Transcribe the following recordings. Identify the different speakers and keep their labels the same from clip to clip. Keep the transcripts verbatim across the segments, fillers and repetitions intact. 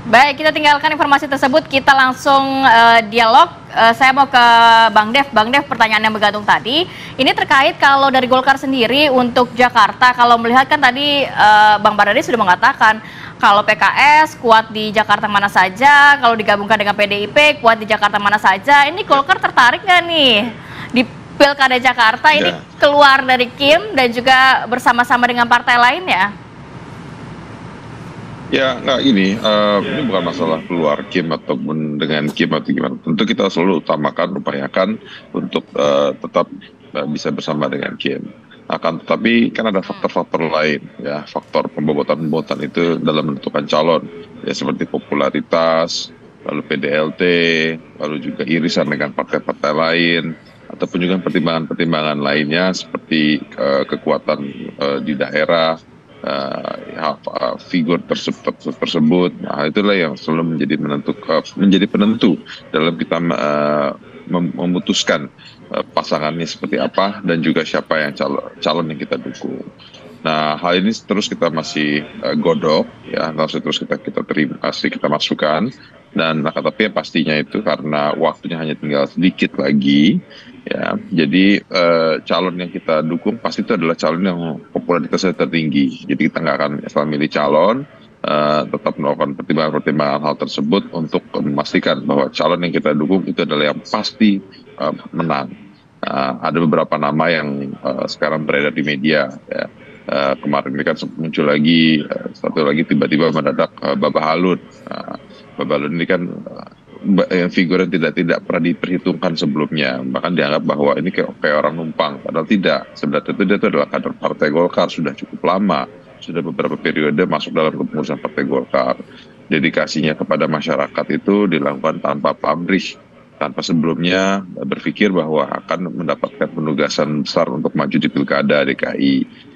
Speaker 1: Baik, kita tinggalkan informasi tersebut, kita langsung uh, dialog. Uh, saya mau ke Bang Dev. Bang Dev, pertanyaan yang bergantung tadi, ini terkait kalau dari Golkar sendiri untuk Jakarta, kalau melihat kan tadi uh, Bang Mardhani sudah mengatakan kalau P K S kuat di Jakarta mana saja, kalau digabungkan dengan P D I P kuat di Jakarta mana saja. Ini Golkar tertarik nggak nih di Pilkada Jakarta ini
Speaker 2: Ya.
Speaker 1: keluar dari Kim dan juga bersama-sama dengan partai lainnya?
Speaker 2: Ya, nggak ini, uh, ini bukan masalah keluar Kim ataupun dengan Kim atau gimana. Tentu kita selalu utamakan, upayakan untuk uh, tetap uh, bisa bersama dengan Kim. Akan tetapi kan ada faktor-faktor lain, ya, faktor pembobotan-pembobotan itu dalam menentukan calon, ya seperti popularitas, lalu P D L T, lalu juga irisan dengan partai-partai lain, ataupun juga pertimbangan-pertimbangan lainnya seperti uh, kekuatan uh, di daerah. Uh, uh, figur tersebut, tersebut, nah itulah yang selalu menjadi menentu, uh, menjadi penentu dalam kita uh, mem memutuskan uh, pasangannya seperti apa dan juga siapa yang calon, calon yang kita dukung. Nah, hal ini terus kita masih uh, godok, ya, masih terus kita kita terima, pasti kita masukkan. Dan nah, tapi pastinya itu karena waktunya hanya tinggal sedikit lagi, ya. Jadi eh, calon yang kita dukung pasti itu adalah calon yang popularitasnya tertinggi. Jadi kita nggak akan asal milih calon, eh, tetap melakukan pertimbangan-pertimbangan hal tersebut untuk memastikan bahwa calon yang kita dukung itu adalah yang pasti eh, menang. Nah, ada beberapa nama yang eh, sekarang beredar di media, ya. Uh, kemarin ini kan muncul lagi uh, satu lagi tiba-tiba mendadak uh, Baba Halud. Uh, Baba Halud ini kan uh, figur yang tidak tidak pernah diperhitungkan sebelumnya, bahkan dianggap bahwa ini kayak, kayak orang numpang, padahal tidak. Sebenarnya itu dia itu adalah kader Partai Golkar sudah cukup lama, sudah beberapa periode masuk dalam kepengurusan Partai Golkar. Dedikasinya kepada masyarakat itu dilakukan tanpa pamrih, tanpa sebelumnya berpikir bahwa akan mendapatkan penugasan besar untuk maju di Pilkada D K I.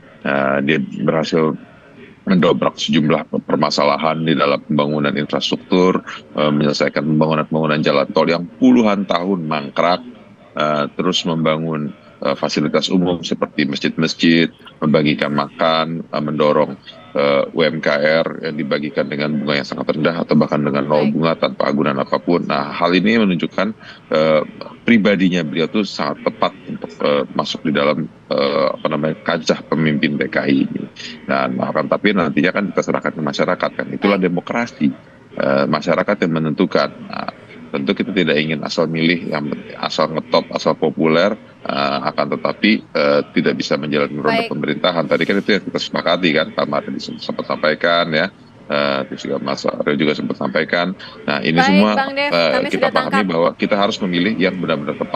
Speaker 2: Uh, dia berhasil mendobrak sejumlah permasalahan di dalam pembangunan infrastruktur, uh, menyelesaikan pembangunan-pembangunan jalan tol yang puluhan tahun mangkrak, uh, terus membangun uh, fasilitas umum seperti masjid-masjid, membagikan makan, uh, mendorong uh, U M K R yang dibagikan dengan bunga yang sangat rendah atau bahkan dengan nol bunga tanpa agunan apapun. Nah, hal ini menunjukkan uh, pribadinya beliau itu sangat tepat untuk uh, masuk di dalam uh, apa namanya kancah pemimpin D K I ini. Dan akan tapi nantinya kan kita serahkan ke masyarakat, kan itulah demokrasi, uh, masyarakat yang menentukan. Nah, tentu kita tidak ingin asal milih yang asal ngetop, asal populer, uh, akan tetapi uh, tidak bisa menjalani roda pemerintahan. Tadi kan itu yang kita sepakati kan, Pak Mardhani sempat sampaikan, ya. Uh, juga Mas Aryo juga sempat sampaikan. Nah, ini
Speaker 1: Baik,
Speaker 2: semua
Speaker 1: Dev,
Speaker 2: uh, kita pahami
Speaker 1: tangkap
Speaker 2: bahwa kita harus memilih yang benar-benar tepat.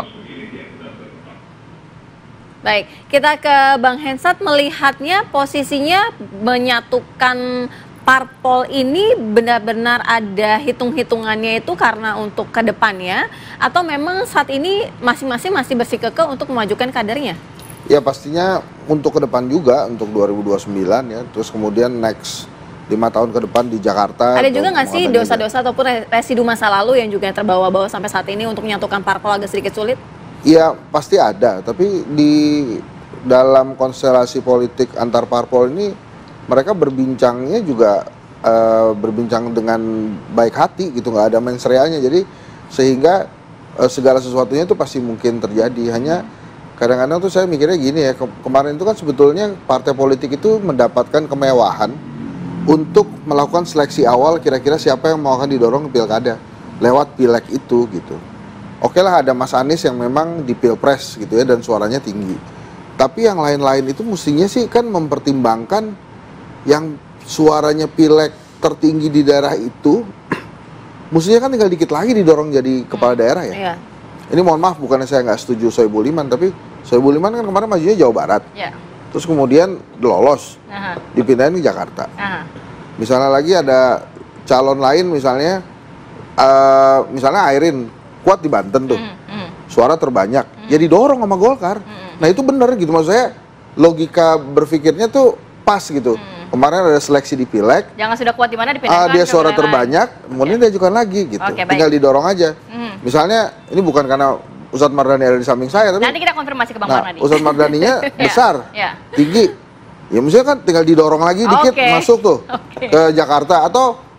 Speaker 1: Baik, kita ke Bang Hensat, melihatnya posisinya menyatukan parpol ini benar-benar ada hitung-hitungannya itu karena untuk ke depannya, atau memang saat ini masing-masing masih bersikukuh untuk memajukan kadernya?
Speaker 3: Ya pastinya untuk ke depan juga, untuk dua ribu dua puluh sembilan ya, terus kemudian next lima tahun ke depan di Jakarta.
Speaker 1: Ada juga nggak sih dosa-dosa ataupun residu masa lalu yang juga terbawa-bawa sampai saat ini untuk menyatukan parpol agak sedikit sulit?
Speaker 3: Iya pasti ada, tapi di dalam konstelasi politik antar parpol ini mereka berbincangnya juga uh, berbincang dengan baik hati gitu, nggak ada mensreanya, jadi sehingga uh, segala sesuatunya itu pasti mungkin terjadi. Hanya kadang-kadang tuh saya mikirnya gini ya, ke kemarin itu kan sebetulnya partai politik itu mendapatkan kemewahan untuk melakukan seleksi awal kira-kira siapa yang mau akan didorong ke pilkada lewat pileg itu gitu. Oke lah ada Mas Anies yang memang di pilpres gitu ya dan suaranya tinggi. Tapi yang lain-lain itu mestinya sih kan mempertimbangkan yang suaranya pileg tertinggi di daerah itu mestinya kan tinggal dikit lagi didorong jadi kepala daerah ya. Iya. Ini mohon maaf bukannya saya nggak setuju Soebul Iman, tapi Soebul Iman kan kemarin majunya Jawa Barat. Iya. Terus kemudian lolos, Aha. dipindahin ke Jakarta. Aha. Misalnya lagi ada calon lain misalnya, uh, misalnya Airin kuat di Banten tuh, mm, mm. suara terbanyak, mm. ya didorong sama Golkar. Mm. Nah itu bener gitu, maksud saya logika berpikirnya tuh pas gitu. Mm. Kemarin ada seleksi di pileg,
Speaker 1: jangan sudah kuat di mana dipindahkan,
Speaker 3: uh, dia suara terbanyak, kemudian okay. diajukan lagi gitu, okay, tinggal didorong aja. Mm. Misalnya ini bukan karena Ustadz Mardhani ada di samping saya, tapi
Speaker 1: nanti kita konfirmasi ke Bang
Speaker 3: nah,
Speaker 1: Mardhani.
Speaker 3: Ustadz Mardhaninya besar,
Speaker 1: yeah.
Speaker 3: tinggi, ya maksudnya kan tinggal didorong lagi dikit okay. masuk tuh okay. ke Jakarta, atau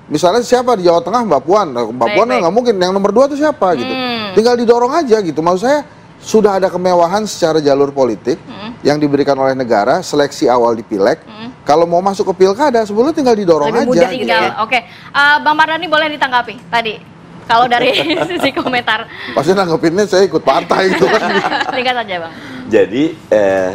Speaker 3: misalnya siapa di Jawa Tengah Mbak Puan, nah, Mbak
Speaker 1: Baik,
Speaker 3: Puan
Speaker 1: baik.
Speaker 3: nggak mungkin, yang nomor dua itu siapa gitu,
Speaker 1: Hmm.
Speaker 3: tinggal didorong aja gitu. Maksud saya sudah ada kemewahan secara jalur politik
Speaker 1: Hmm.
Speaker 3: yang diberikan oleh negara, seleksi awal di pileg.
Speaker 1: Hmm.
Speaker 3: Kalau mau masuk ke pilkada, sebelumnya tinggal didorong
Speaker 1: Lebih
Speaker 3: aja.
Speaker 1: mudah
Speaker 3: gitu.
Speaker 1: tinggal. Oke, Eh, Bang Mardhani boleh ditanggapi tadi. Kalau dari sisi komentar,
Speaker 3: Pasti nanggepinnya saya ikut partai gitu kan.
Speaker 1: singkat saja Bang.
Speaker 4: Jadi eh,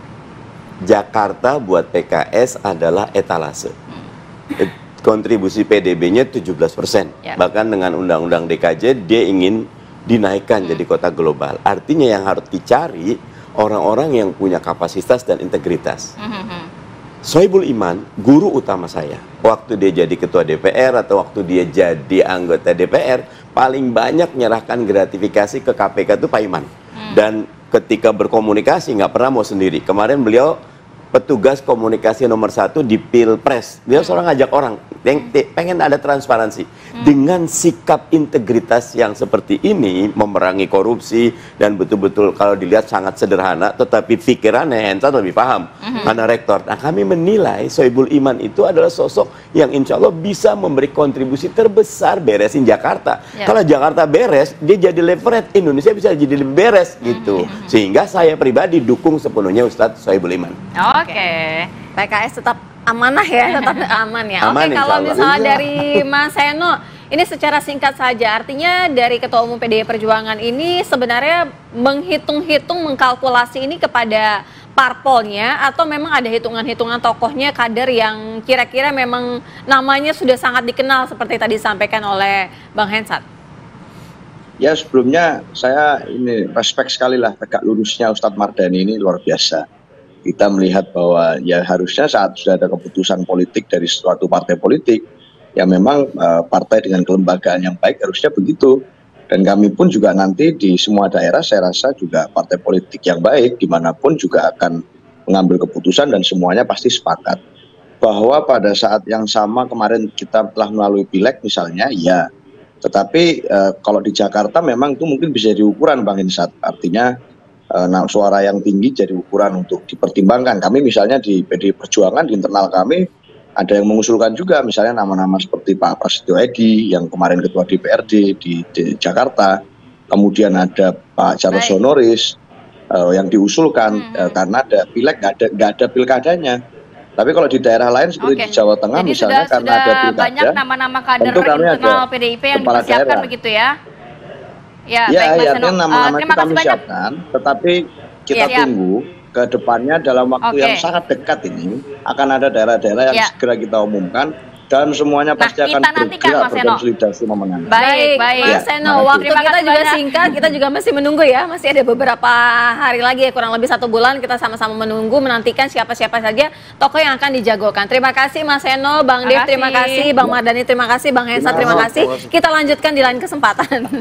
Speaker 4: Jakarta buat P K S adalah etalase. Eh, Kontribusi P D B-nya tujuh belas persen.
Speaker 1: Ya.
Speaker 4: Bahkan dengan Undang-Undang D K J dia ingin dinaikkan jadi kota global. Artinya yang harus dicari orang-orang yang punya kapasitas dan integritas.
Speaker 1: Mhm.
Speaker 4: Sohibul Iman, guru utama saya, waktu dia jadi ketua D P R atau waktu dia jadi anggota D P R, paling banyak menyerahkan gratifikasi ke K P K itu Pak Iman. Dan ketika berkomunikasi nggak pernah mau sendiri. Kemarin beliau petugas komunikasi nomor satu di Pilpres. Dia seorang ngajak orang, yang pengen ada transparansi. Dengan sikap integritas yang seperti ini, memerangi korupsi, dan betul-betul kalau dilihat sangat sederhana, tetapi pikirannya Hensat lebih paham. Karena rektor. Nah, kami menilai Sohibul Iman itu adalah sosok yang insya Allah bisa memberi kontribusi terbesar beresin Jakarta.
Speaker 1: Ya.
Speaker 4: Kalau Jakarta beres, dia jadi leverage, Indonesia bisa jadi lebih beres gitu. Sehingga saya pribadi dukung sepenuhnya Ustadz Sohibul Iman.
Speaker 1: Oke.
Speaker 5: P K S tetap amanah ya, tetap aman ya.
Speaker 4: Aman,
Speaker 5: Oke,
Speaker 4: insya
Speaker 5: kalau
Speaker 4: Allah.
Speaker 5: misalnya
Speaker 3: Iya.
Speaker 5: dari Mas Seno, ini secara singkat saja, artinya dari Ketua Umum P D I Perjuangan ini sebenarnya menghitung-hitung, mengkalkulasi ini kepada parpolnya, atau memang ada hitungan-hitungan tokohnya, kader yang kira-kira memang namanya sudah sangat dikenal seperti tadi disampaikan oleh Bang Hensat?
Speaker 6: Ya, sebelumnya saya ini respect sekali lah tegak lurusnya Ustadz Mardhani ini luar biasa. Kita melihat bahwa ya harusnya saat sudah ada keputusan politik dari suatu partai politik, ya memang uh, partai dengan kelembagaan yang baik harusnya begitu. Dan kami pun juga nanti di semua daerah saya rasa juga partai politik yang baik dimanapun juga akan mengambil keputusan dan semuanya pasti sepakat. Bahwa pada saat yang sama kemarin kita telah melalui pileg misalnya, ya. Tetapi uh, kalau di Jakarta memang itu mungkin bisa diukuran Bang Hensat. Artinya uh, nah, suara yang tinggi jadi ukuran untuk dipertimbangkan. Kami misalnya di P D I Perjuangan, di internal kami ada yang mengusulkan juga misalnya nama-nama seperti Pak Prasetyo Edy yang kemarin ketua D P R D di, di Jakarta. Kemudian ada Pak Charles
Speaker 1: Baik.
Speaker 6: Honoris uh, yang diusulkan
Speaker 1: Hmm.
Speaker 6: uh, karena ada pileg nggak ada nggak ada pilkadanya. Tapi kalau di daerah lain seperti
Speaker 1: Oke.
Speaker 6: di Jawa Tengah
Speaker 1: Jadi
Speaker 6: misalnya
Speaker 1: sudah,
Speaker 6: karena
Speaker 1: sudah
Speaker 6: ada pilkada,
Speaker 1: banyak nama-nama kader
Speaker 6: tentu kami
Speaker 1: internal
Speaker 6: ada
Speaker 1: P D I P yang
Speaker 6: kepala
Speaker 1: dipersiapkan
Speaker 6: daerah.
Speaker 1: begitu ya. Ya,
Speaker 6: Ya,
Speaker 1: baik Mas
Speaker 6: ya,
Speaker 1: Seno.
Speaker 6: artinya
Speaker 1: Eh,
Speaker 6: nama-nama itu
Speaker 1: terima
Speaker 6: kami
Speaker 1: kasih banyak.
Speaker 6: siapkan, tetapi kita
Speaker 1: Iya.
Speaker 6: tunggu ke depannya dalam waktu
Speaker 1: Oke.
Speaker 6: yang sangat dekat ini akan ada daerah-daerah yang
Speaker 1: Ya.
Speaker 6: segera kita umumkan dan semuanya
Speaker 1: Nah,
Speaker 6: pasti akan
Speaker 1: kita nantikan,
Speaker 6: bergerak
Speaker 1: Mas Seno.
Speaker 6: berkonsolidasi memenangkan.
Speaker 1: Baik, baik.
Speaker 5: Mas
Speaker 6: Ya,
Speaker 5: Seno,
Speaker 6: makasih.
Speaker 5: waktu
Speaker 1: Terima
Speaker 5: kita
Speaker 1: kasih
Speaker 5: juga
Speaker 1: banyak.
Speaker 5: singkat, kita juga masih menunggu ya, masih ada beberapa hari lagi ya, kurang lebih satu bulan kita sama-sama menunggu, menantikan siapa-siapa saja tokoh yang akan dijagokan. Terima kasih Mas Seno, Bang Dev,
Speaker 1: Makasih.
Speaker 5: terima kasih, Bang Mardhani, terima kasih, Bang Hensat, terima
Speaker 3: Terima
Speaker 5: kasih.
Speaker 3: kasih.
Speaker 5: Kita lanjutkan di lain kesempatan.